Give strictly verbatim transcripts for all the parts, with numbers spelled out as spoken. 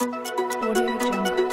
Audio Jungle.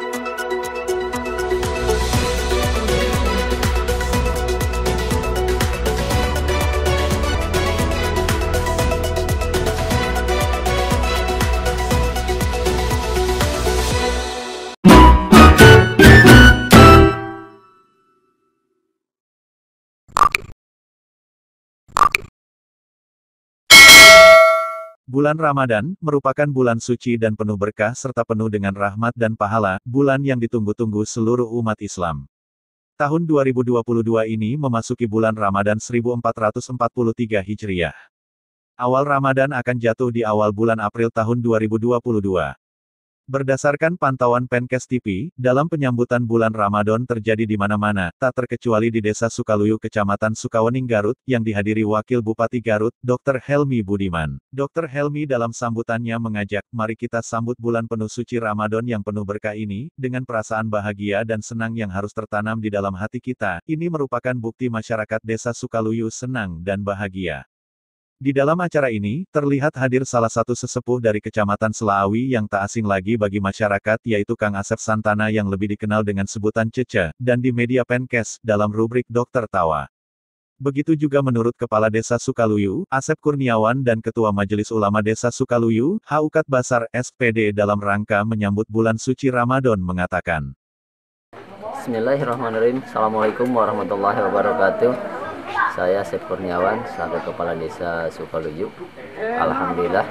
Bulan Ramadan, merupakan bulan suci dan penuh berkah serta penuh dengan rahmat dan pahala, bulan yang ditunggu-tunggu seluruh umat Islam. Tahun dua ribu dua puluh dua ini memasuki bulan Ramadan seribu empat ratus empat puluh tiga Hijriah. Awal Ramadan akan jatuh di awal bulan April tahun dua ribu dua puluh dua. Berdasarkan pantauan Penkes T V, dalam penyambutan bulan Ramadan terjadi di mana-mana, tak terkecuali di Desa Sukaluyu Kecamatan Sukawening Garut, yang dihadiri Wakil Bupati Garut, dokter Helmi Budiman. dokter Helmi dalam sambutannya mengajak, mari kita sambut bulan penuh suci Ramadan yang penuh berkah ini, dengan perasaan bahagia dan senang yang harus tertanam di dalam hati kita. Ini merupakan bukti masyarakat Desa Sukaluyu senang dan bahagia. Di dalam acara ini, terlihat hadir salah satu sesepuh dari Kecamatan Selaawi yang tak asing lagi bagi masyarakat yaitu Kang Asep Santana yang lebih dikenal dengan sebutan Cece, dan di media Penkes, dalam rubrik Dokter Tawa. Begitu juga menurut Kepala Desa Sukaluyu, Asep Kurniawan dan Ketua Majelis Ulama Desa Sukaluyu, H Ukat Basar, S P D dalam rangka menyambut bulan suci Ramadan mengatakan. Bismillahirrahmanirrahim. Assalamualaikum warahmatullahi wabarakatuh. Saya Asep Kurniawan, selaku Kepala Desa Sukaluyu. Alhamdulillah,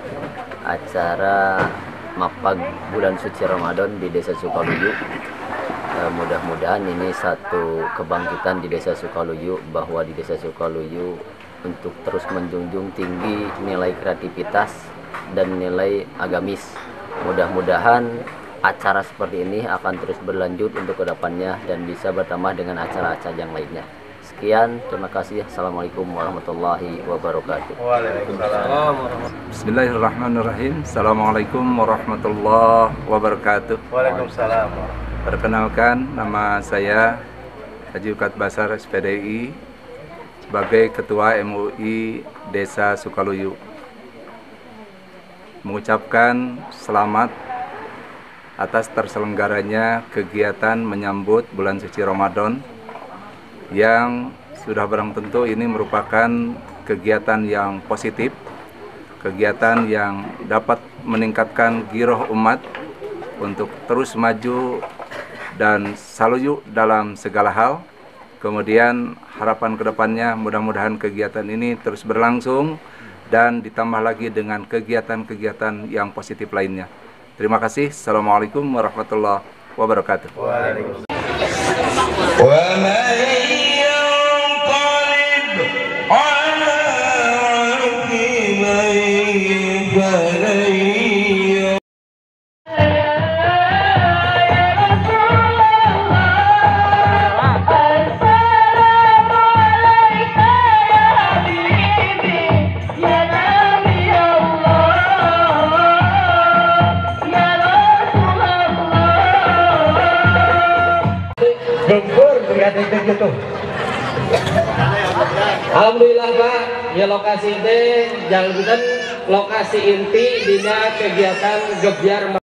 acara Mapag Bulan Suci Ramadan di Desa Sukaluyu. Eh, mudah-mudahan ini satu kebangkitan di Desa Sukaluyu, bahwa di Desa Sukaluyu untuk terus menjunjung tinggi nilai kreativitas dan nilai agamis. Mudah-mudahan acara seperti ini akan terus berlanjut untuk kedepannya dan bisa bertambah dengan acara-acara yang lainnya. Sekian, terima kasih. Assalamualaikum warahmatullahi wabarakatuh. Waalaikumsalam. Bismillahirrahmanirrahim. Assalamualaikum warahmatullahi wabarakatuh. Waalaikumsalam. Perkenalkan, nama saya Haji Ukat Basar S P D I sebagai Ketua M U I Desa Sukaluyu. Mengucapkan selamat atas terselenggaranya kegiatan menyambut bulan suci Ramadan, yang sudah barang tentu ini merupakan kegiatan yang positif, kegiatan yang dapat meningkatkan giroh umat untuk terus maju dan saluyu dalam segala hal. Kemudian harapan kedepannya mudah-mudahan kegiatan ini terus berlangsung dan ditambah lagi dengan kegiatan-kegiatan yang positif lainnya. Terima kasih. Assalamualaikum warahmatullahi wabarakatuh. Waalaikumsalam. Alhamdulillah Pak, ya lokasi teh jangan lokasi inti dina kegiatan gebyar